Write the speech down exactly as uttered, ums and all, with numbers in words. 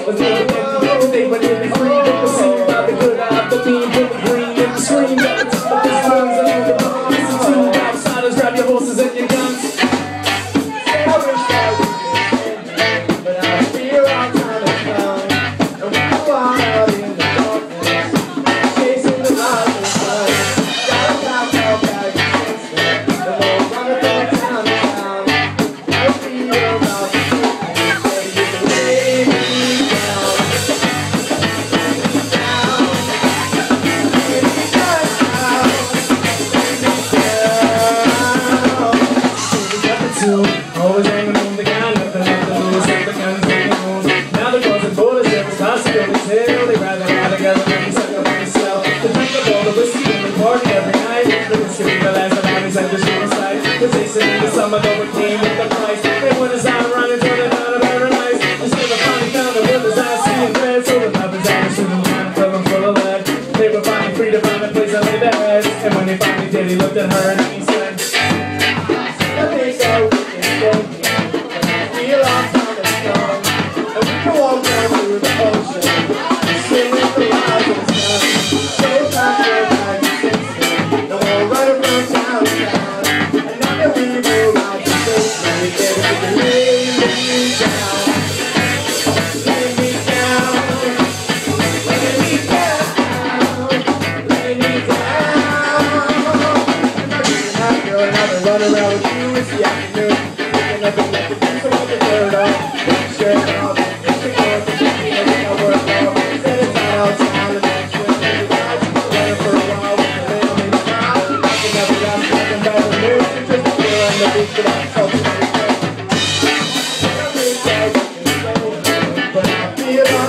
was never empty. They were nearly free. They were seen by the good eye of the beam, put the green and the screen. Got the top of this lungs and all the bomb. Listen to outsiders, grab your horses and your guns. I wish that we could change, but I feel our time has come, and we go out in the darkness, chasing the light of the sun. Gotta pack our bags and fix it, and we'll run it from town to town. We'll be about to take it, and you can lay me down. Lay me down, always hanging on the ground, nothing left to lose, take the guns, take the moon. Now they're causing borders, every possibility tale. They rather ride together than be sucked up in the cell. The drink of all the whiskey and the party every night. The whiskey be the last of bodies at the shooting site. The tasting in the summer, though it came with the price. They went as I'm running, turning out of paradise. Just never finally found the world as I see it red. So the love is out, shooting line, filling full of lead. They were finally free to find a place to lay their heads. And when they finally did, he looked at her and he said, I think that we can stay here, but I feel our time has come, and we can walk down through the ocean, and swim with the light of the sun. So pack your bags and fix it, and we'll run around town to town, and now that we move out to safety, we get it to lay me down, lay me down, lay me down, lay me down. Girl, and I've been running around with you this afternoon, picking up and left the piece of the bird off, sharing it all, picking up the piece of my work off, set it down, time, and then swim to the guys, running for a while with the little mini smile, I can never got nothing better than news, just a feel on the beach that I'm so sorry for. I wish I was in but I feel